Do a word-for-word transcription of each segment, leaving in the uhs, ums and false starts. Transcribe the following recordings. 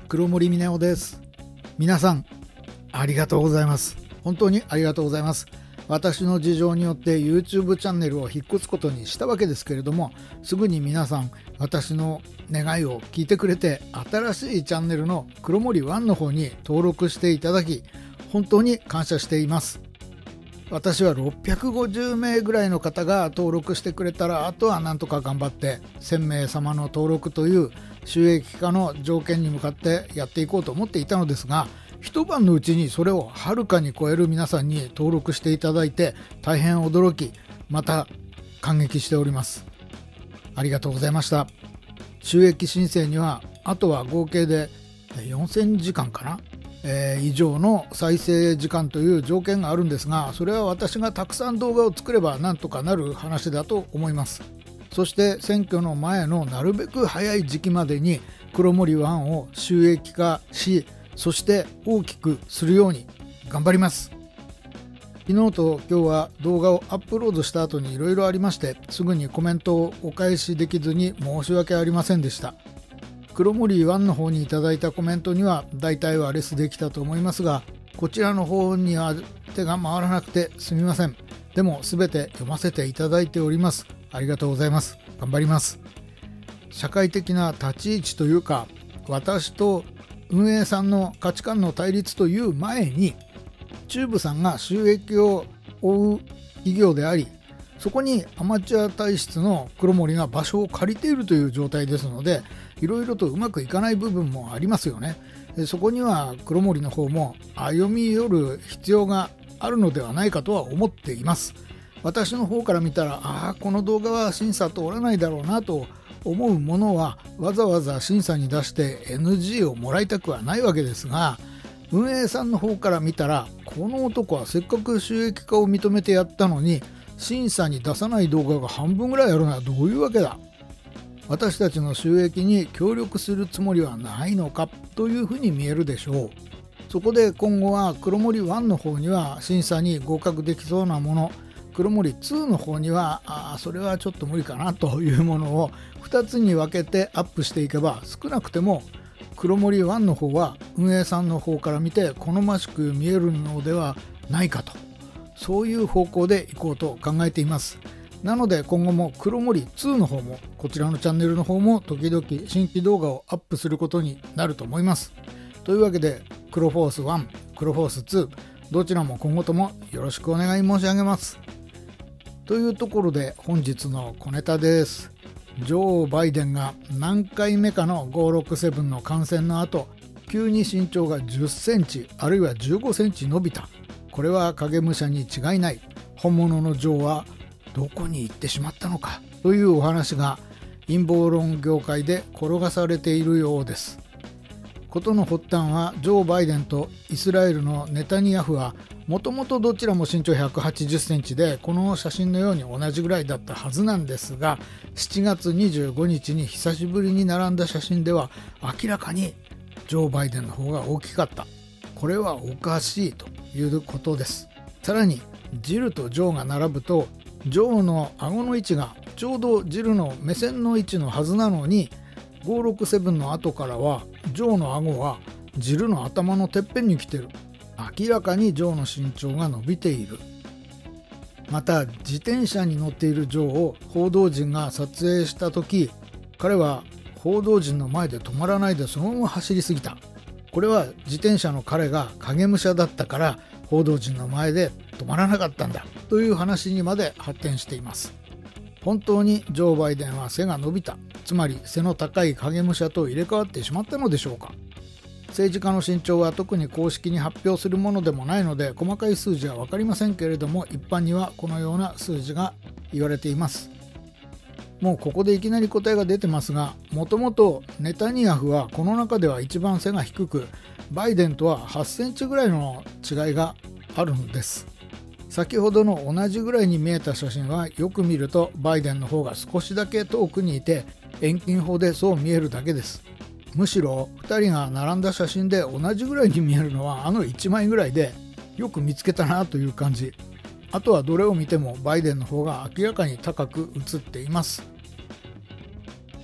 黒森峰夫です。皆さんありがとうございます。本当にありがとうございます。私の事情によって YouTube チャンネルを引っ越すことにしたわけですけれども、すぐに皆さん私の願いを聞いてくれて、新しいチャンネルの黒森ワンの方に登録していただき、本当に感謝しています。私はろっぴゃくごじゅうめいぐらいの方が登録してくれたら、あとはなんとか頑張ってせんめい様の登録という収益化の条件に向かってやっていこうと思っていたのですが、一晩のうちにそれをはるかに超える皆さんに登録していただいて、大変驚き、また感激しております。ありがとうございました。収益申請にはあとは合計でよんせんじかんかな、えー、以上の再生時間という条件があるんですが、それは私がたくさん動画を作ればなんとかなる話だと思います。そして選挙の前のなるべく早い時期までに黒森ワンを収益化し、そして大きくするように頑張ります。昨日と今日は動画をアップロードした後にいろいろありまして、すぐにコメントをお返しできずに申し訳ありませんでした。黒森ワンの方にいただいたコメントには大体はレスできたと思いますが、こちらの方には手が回らなくてすみません。でも全て読ませていただいております。ありがとうございます。頑張ります。社会的な立ち位置というか、私と運営さんの価値観の対立という前に、チューブさんが収益を追う企業であり、そこにアマチュア体質の黒森が場所を借りているという状態ですので、いろいろとうまくいかない部分もありますよね。そこには黒森の方も歩み寄る必要があるのではないかとは思っています。私の方から見たら、ああこの動画は審査通らないだろうなと思うものはわざわざ審査に出して エヌジー をもらいたくはないわけですが、運営さんの方から見たら、この男はせっかく収益化を認めてやったのに審査に出さない動画が半分ぐらいあるのはどういうわけだ。私たちの収益に協力するつもりはないのかというふうに見えるでしょう。そこで今後は黒森ワンの方には審査に合格できそうなもの、黒森ツーの方にはあそれはちょっと無理かなというものをふたつに分けてアップしていけば、少なくても黒森ワンの方は運営さんの方から見て好ましく見えるのではないかと、そういう方向でいこうと考えています。なので今後も黒森ツーの方も、こちらのチャンネルの方も時々新規動画をアップすることになると思います。というわけで黒フォースワン、黒フォースツー、どちらも今後ともよろしくお願い申し上げます。というところで本日の小ネタです。ジョー・バイデンが何回目かのごーろくななの感染の後、急に身長がじゅっセンチあるいはじゅうごセンチ伸びた。これは影武者に違いない。本物のジョーはどこに行ってしまったのかというお話が陰謀論業界で転がされているようです。ことの発端は、ジョー・バイデンとイスラエルのネタニヤフはもともとどちらも身長ひゃくはちじゅっセンチで、この写真のように同じぐらいだったはずなんですが、しちがつにじゅうごにちに久しぶりに並んだ写真では明らかにジョー・バイデンの方が大きかった。これはおかしいということです。さらにジルとジョーが並ぶと、ジョーの顎の位置がちょうどジルの目線の位置のはずなのに、ごーろくななの後からはジョーの顎はジルの頭のてっぺんに来てる。明らかにジョーの身長が伸びている。また自転車に乗っているジョーを報道陣が撮影した時、彼は報道陣の前で止まらないでそのまま走りすぎた。これは自転車の彼が影武者だったから報道陣の前で止まらなかったんだという話にまで発展しています。本当にジョー・バイデンは背が伸びた、つまり背の高い影武者と入れ替わってしまったのでしょうか。政治家の身長は特に公式に発表するものでもないので、細かい数字は分かりませんけれども、一般にはこのような数字が言われています。もうここでいきなり答えが出てますが、もともとネタニヤフはこの中では一番背が低く、バイデンとははちセンチぐらいの違いがあるんです。先ほどの同じぐらいに見えた写真はよく見るとバイデンの方が少しだけ遠くにいて、遠近法でそう見えるだけです。むしろふたりが並んだ写真で同じぐらいに見えるのはあのいちまいぐらいで、よく見つけたなという感じ。あとはどれを見てもバイデンの方が明らかに高く写っています。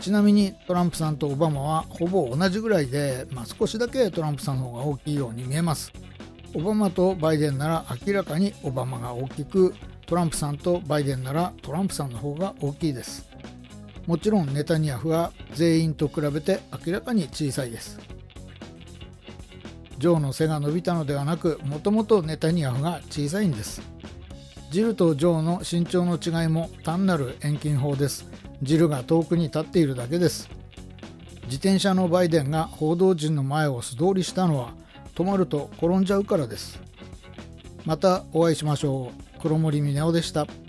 ちなみにトランプさんとオバマはほぼ同じぐらいで、まあ、少しだけトランプさんの方が大きいように見えます。オバマとバイデンなら明らかにオバマが大きく、トランプさんとバイデンならトランプさんの方が大きいです。もちろんネタニヤフは全員と比べて明らかに小さいです。ジョーの背が伸びたのではなく、もともとネタニヤフが小さいんです。ジルとジョーの身長の違いも単なる遠近法です。ジルが遠くに立っているだけです。自転車のバイデンが報道陣の前を素通りしたのは、止まると転んじゃうからです。またお会いしましょう。黒森峰夫でした。